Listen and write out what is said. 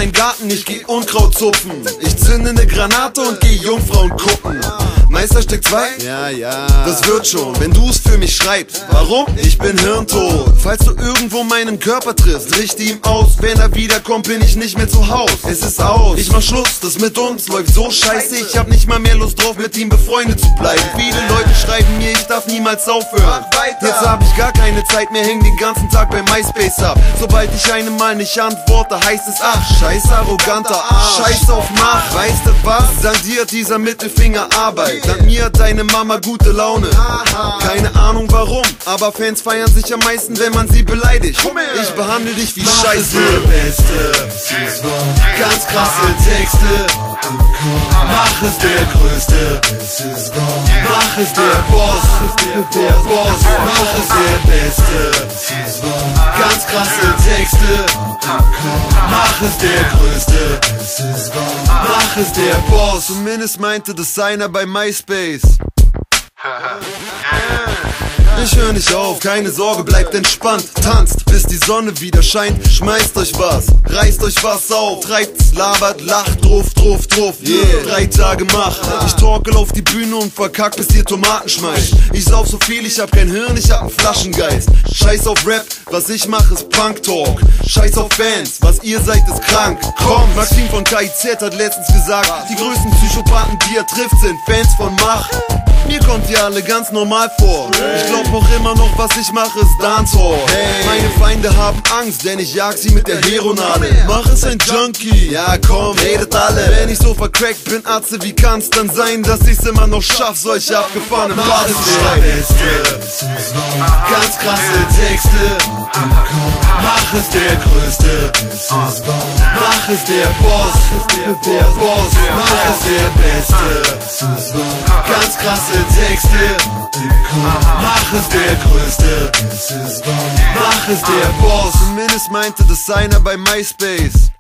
ein Garten, ich geh Unkraut zupfen. Ich zünde ne Granate und geh Jungfrauen gucken. Meisterstück 2? Ja, das wird schon, wenn du's für mich schreibst. Warum? Ich bin hirntot. Falls du irgendwo meinen Körper triffst, richte ihm aus. Wenn er wiederkommt, bin ich nicht mehr zu Haus. Es ist aus, ich mach Schluss, das mit uns läuft so scheiße. Ich hab nicht mal mehr Lust drauf, mit ihm befreundet zu bleiben. Viele Leute schreiben mir, ich darf niemals aufhören. Jetzt hab ich gar keine Zeit mehr, häng den ganzen Tag bei MySpace ab. Sobald ich einem mal nicht antworte, heißt es ach, scheiß arroganter Arsch. Scheiß auf Macht, weißt du was? Dank dir hat dieser Mittelfinger Arbeit. Dank mir hat deine Mama gute Laune. Keine Ahnung warum, aber Fans feiern sich am meisten, wenn man sie beleidigt. Ich behandle dich wie Scheiße. Mach es der Beste, ganz krasse Texte. Mach es der Größte, mach es der Boss, mach es der Beste, ganz krasse Texte. Mach es der Größte, mach es der Boss. Zumindest meinte das einer bei MySpace. Ich hör nicht auf, keine Sorge, bleibt entspannt. Tanzt, bis die Sonne wieder scheint. Schmeißt euch was, reißt euch was auf. Treibt's, labert, lacht, druff. Yeah, 3 Tage Macht. Ich torkel auf die Bühne und verkack, bis ihr Tomaten schmeißt. Ich sauf so viel, ich hab kein Hirn, ich hab 'n Flaschengeist. Scheiß auf Rap, was ich mach ist Punk-Talk. Scheiß auf Fans, was ihr seid ist krank. Komm, Maxim von KIZ hat letztens gesagt, die größten Psychopathen, die er trifft, sind Fans von Macht. Mir kommt ihr alle ganz normal vor. Ich glaub auch immer noch, was ich mache ist Dancehall. Meine Feinde haben Angst, denn ich jag sie mit der Heronadel. Mach es ein Junkie, ja komm, redet alle. Wenn ich so vercrackt bin, Atze, wie kann's dann sein, dass ich's immer noch schaff, solche abgefahrenen Parts zu schreiben? Ganz krasse Texte. Mach es der Größte, mach es der Boss, mach es der Beste. Ganz krasse Texte. Mach es der Größte, mach es der Boss. Zumindest meinte das einer bei MySpace.